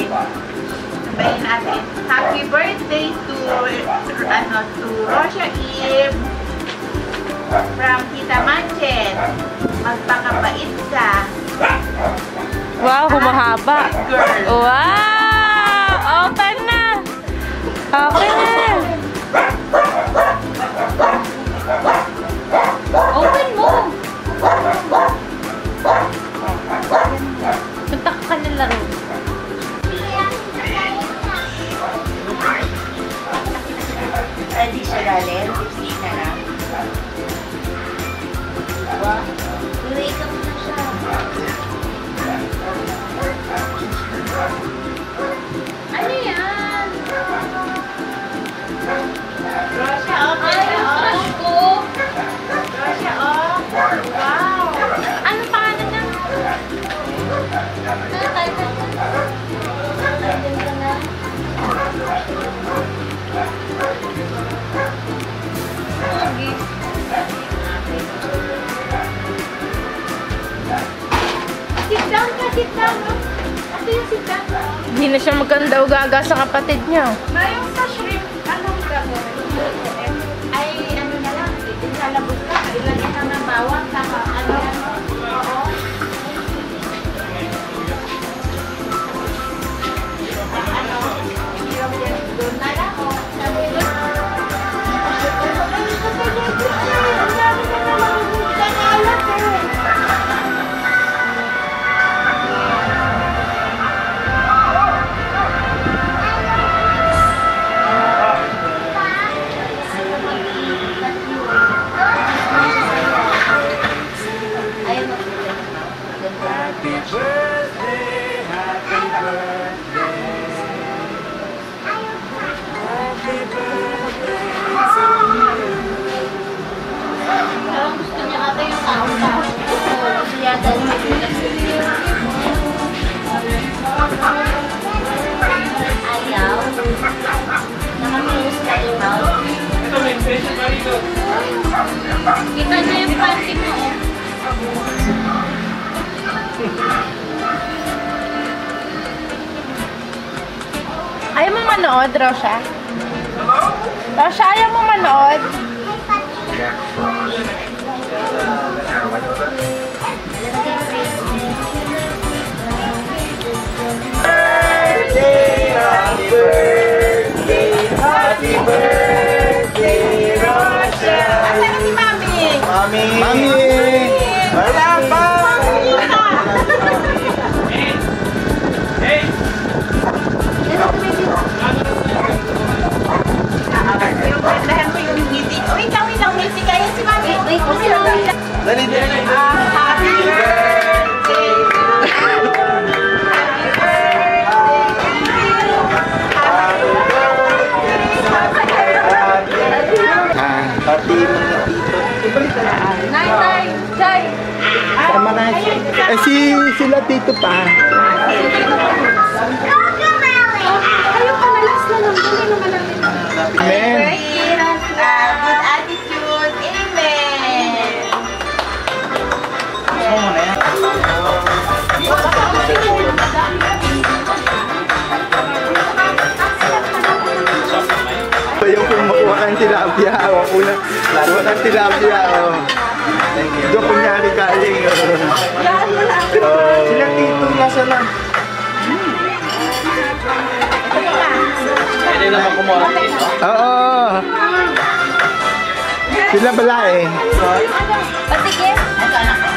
Sabayin natin. Happy birthday to Rosha Eve from Tita Manchen. Magpakabait ka. Wow, humahaba. Girl. Wow! Open na! Open na! Open mo! Punta ka ng laro. Ready siya galing? Lipstick na lang. Wow. Wake up na siya. Ano yan? Rosha, okay. Crush ko. Rosha, oh. Wow. Ano pangalan niya? Sit down ka, sit down. Ito yung sit down. Hindi na siya maganda o gaga sa kapatid niya. Mayroon sa shrimp, anong gagawin? Ay, ano na lang, ilalabot ka, ilagyan lang ng bawang, saka ano, oo. Ano, doon na lang, o. Sabi doon. Kita na yung panty mo, oh. Ayaw mo manood, Rosha? Rosha, ayaw mo manood? Happy birthday, Rosha! Asan si Mami? Mami! Wala pa! Yung dahan mo yung ngiti. Wait lang, ngiti kaya si Mami. Wait, Dali. Happy birthday! Pati mga tito. Nay, Jai! Tama na siya. Sila tito pa. Kayo pa nalas na lang. Dali naman namin. Amen. Good attitude. Amen. Oo na yan. Yung kumukuha ng tilapia. Kuha ng tilapia. Doon kunyari galing. Sila tito nasa na. Pwede naman kumuha ng tito. Oo. Sila bala eh. Patigil. Ito, anak ko.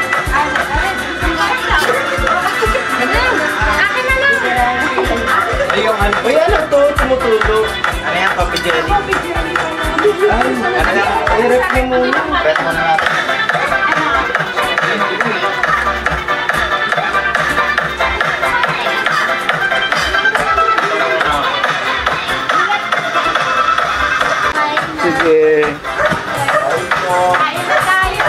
Akin na lang. Ay, yung ano. Uy, ano to? Tumutulo. Ano yan? Coffee jelly? Ay, ano yan? I-rep niyo muna. Rep muna natin. Sige. Kain na tayo.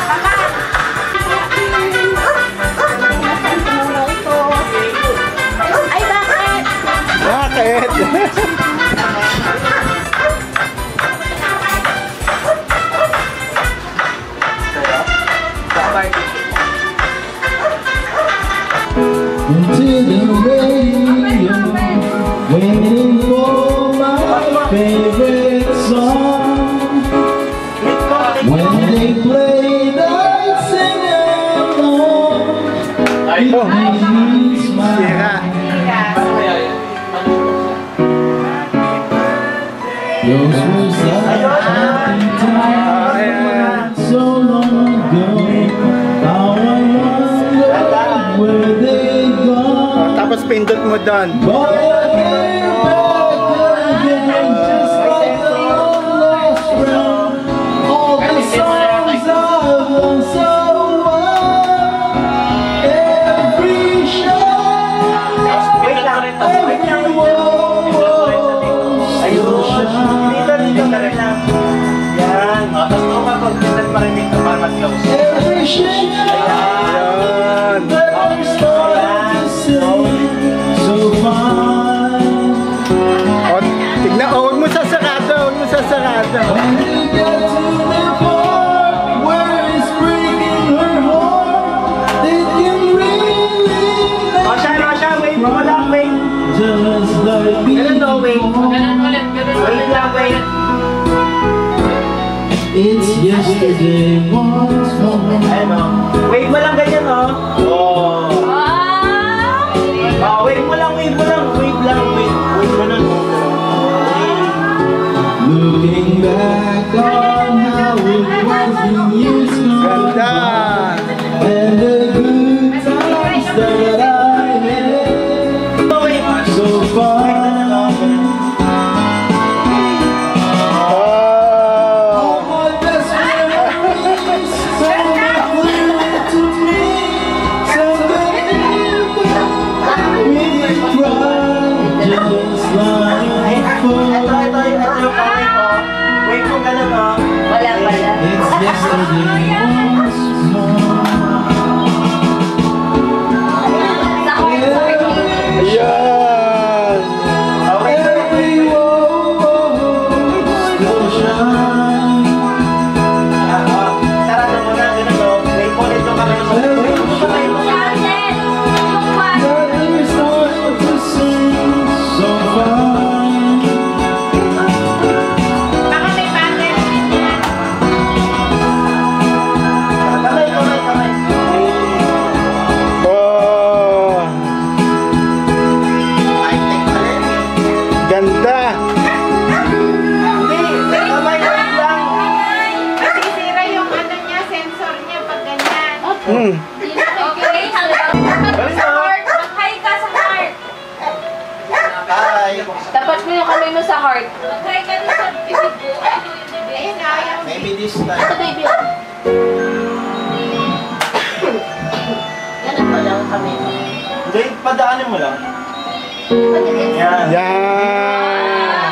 Ay, bakit? Bakit? Until the rain So long ago, how I wonder where they gone. Tapos pindot mo doon. But they're back again, just like the long lost friend. All the songs I've learned so well, every show, every woe, still shine. Yan. Tapos nung kapag-pinag marinig na para mag-close. Every shade Ayan. that I'm starting to sing, so fine. O, tignan, huwag mo sasarado, huwag mo sasarado. When you get to the part where it's breaking her heart, it can really Rosha, wait mo lang, wait. just like Ganun no, wait. before. Wait lang, wait. It's yesterday once more. Ayun o. Wave mo lang ganyan o. Oh. Wave mo lang, wave mo lang. Wave lang, wave. Wave mo lang. Looking back on how it was in years gone Ganda. and the good times that I had, so fine. Oh. All my best memories, some are clear to me, some we cried just like before. Ito yung pangay ko. Wave mo ganun o. It's yesterday once more. Ayan. Okay. Every woe still shine. Sarado mo na, ganun o. Wave mo nito kami. Wave mo pa kayo. Nothing starts to sing so fine. Baka may pattern yan. Kamay. Oh. Ganda. Hindi, kamay lang. Masisira yung ano niya, sensor niya pag ganyan. Hmm. Okay, mag-hi ka sa heart. Hi. Tapat mo yung kamay mo sa heart. Mag-hi ka dun sa bibig ko. Ayun na, ayaw. Maybe this time. Ito, baby. Ganun mo lang kamay mo. Hindi, padaanin mo lang. Yan. Yan.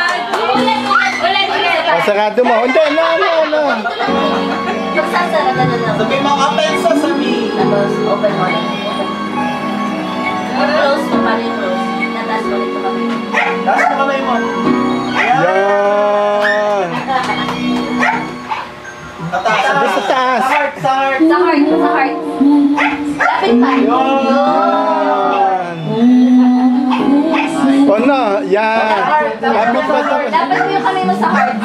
Ulit. O, sarado mo. Hindi, ano. Magsasara ka na lang. Sabi mo ka pensa sabi. Tapos, open mo lang. Close mo pa rin, close. Natas mo rin ito kami. Taas mo kamay mo. Yan. Yan. Tataas. Sabi sa taas. Sa heart. Sa heart. Lapit pa. Yan. O na, yan. Lapit pa sa... Dapat mo yung kamay mo sa heart.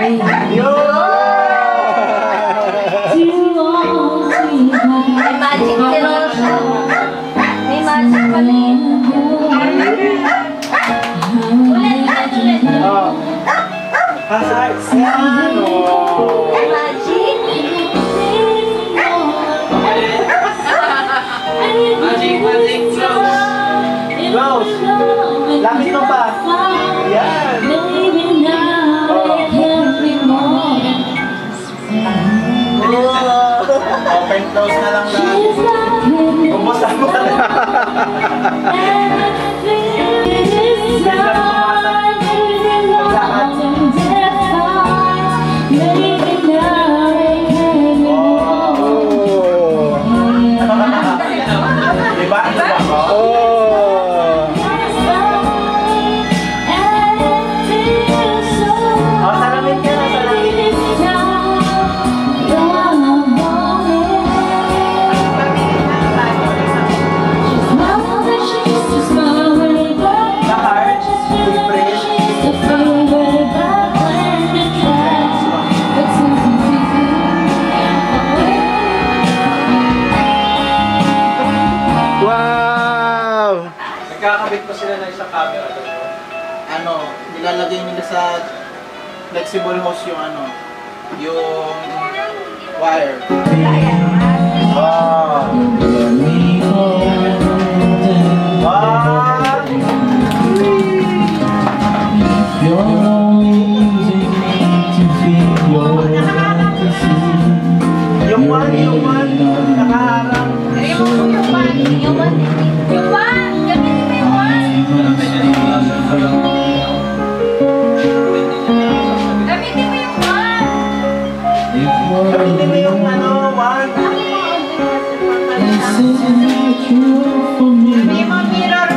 May magic si Rosha. May magic pala yun. Ulit. Oh. Sa heart. Yan. Oh. May magic. Close. Lapit mo pa. Yan. Open close na lang lang. Bumusta mo na lang. Oh. Diba? Oh. Salamin ka na, salamin. Sa heart. With praise. Wow. Nagkakabit pa sila ng isang camera doon. Ano, nilalagay nila sa flexible hose yung ano, yung wire. Wow! Wow! Yung one, nakaharang. Yung one. Gamitin mo yung one. Gamitin mo yung one. Gamitin mo yung ano, one. Sabi mo mirror.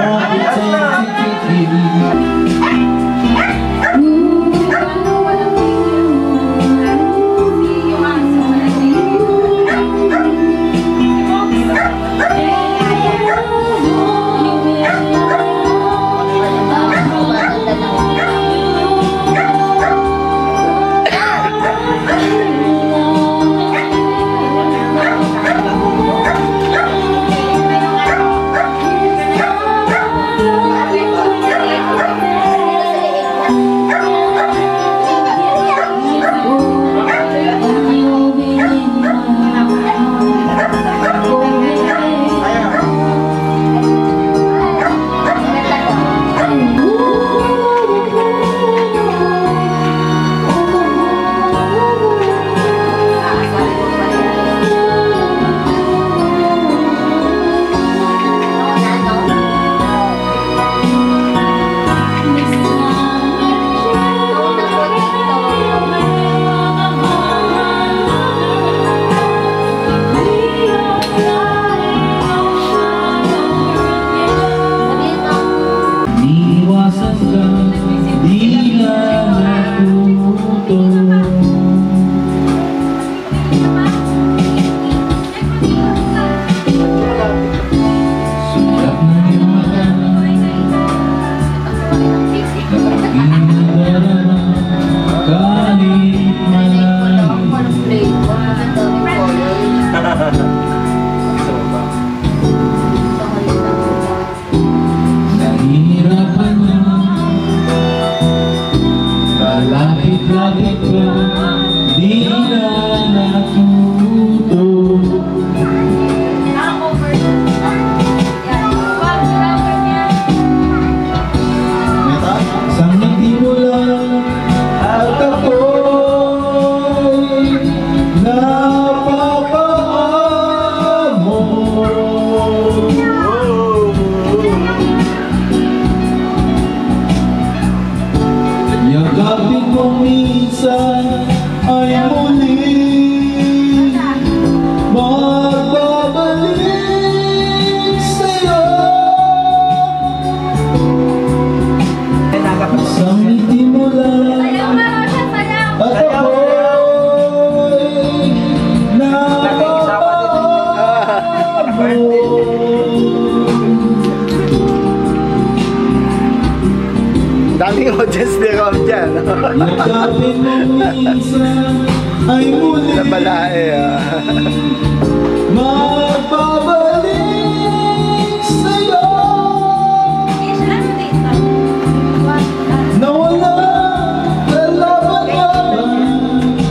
Daming audience ni Rob dyan. Nabalae Magbabalik sa'yo na walang lalaban.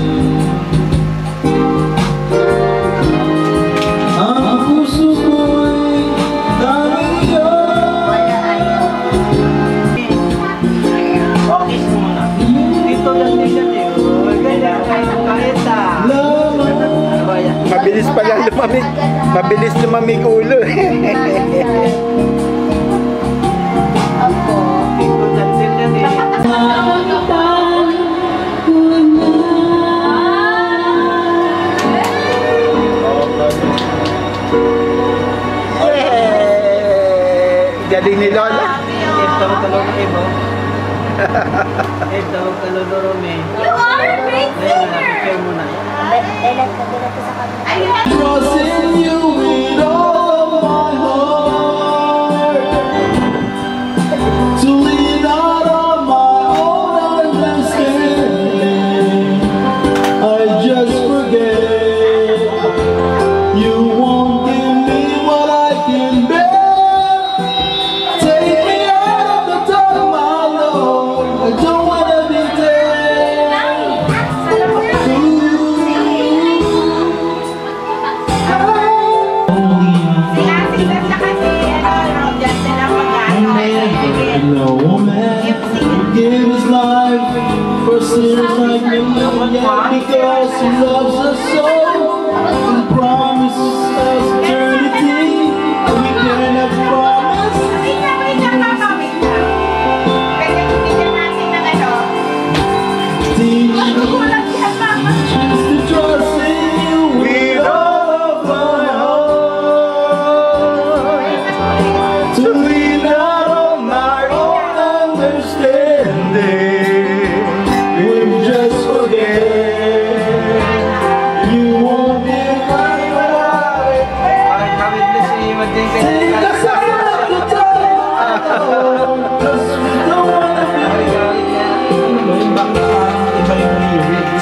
Ang puso ko'y damiyo. Okay, muna. Dito lang din yan eh. Ganyan, kahit Mabilis pala lumamig. Mabilis lumamig ulo. Galing ni Lola. You are a great singer! Trusting you with all of my heart, to lean out on my own understanding. I just forget you won't give me what I can bear. Take me out of the dark, my Lord. I don't wanna be there. No man will give his life for sinners like me, yet because he loves us so and promises us eternity, we cannot promise. Teach me just to trust in you with all of my heart, to lean out on my own understanding. If just forget, you won't be right without it. Take us out of the dark, 'cause we don't wanna be. Iba yung lyrics.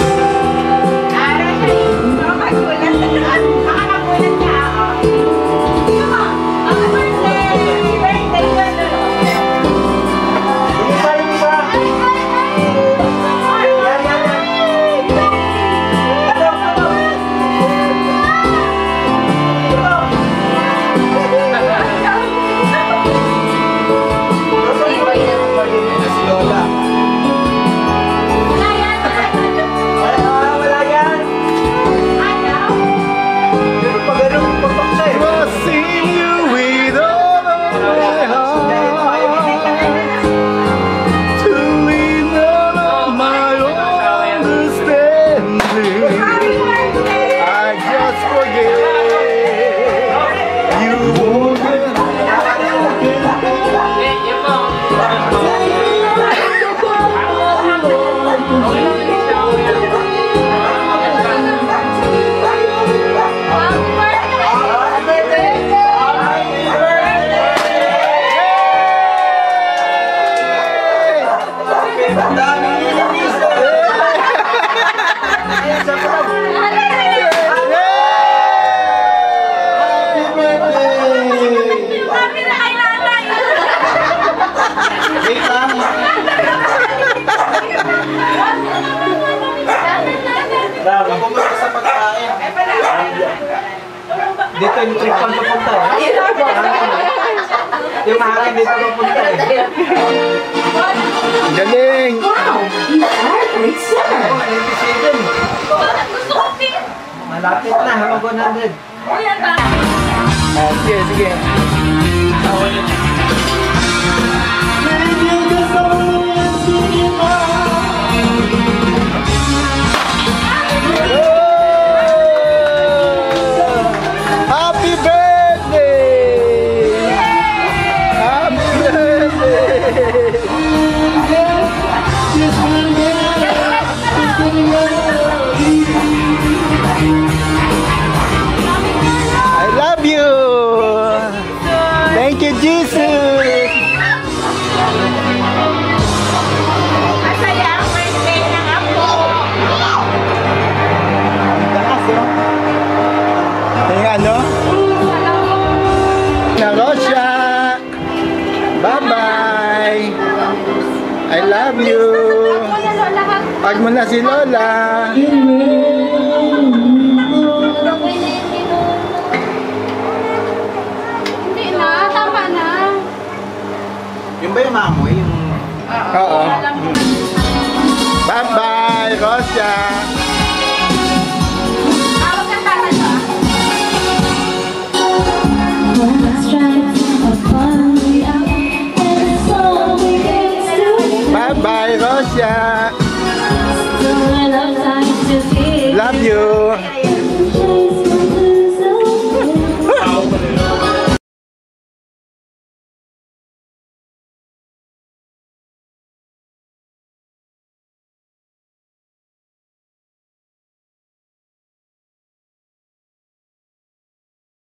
Trusting you with all of my heart, to lean out on my understanding. I just forget you won't get. Ako muna sa pagkain. Dito yung trip ang papunta eh. Yung mahangin dito papunta eh. Galing! Malapit na, hanggang 100. Sige, sige. Happy birthday! Happy birthday! I love you! Thank you, Jesus! Masaya ang birthday ng apo. Taas, oh. Yung ano? Na Rosha! Bye-bye! I love you! Pag mo na si Lola! Hindi na, tama na. Yung ba yung mamoy? Yung... Oo. Bye-bye, Rosha!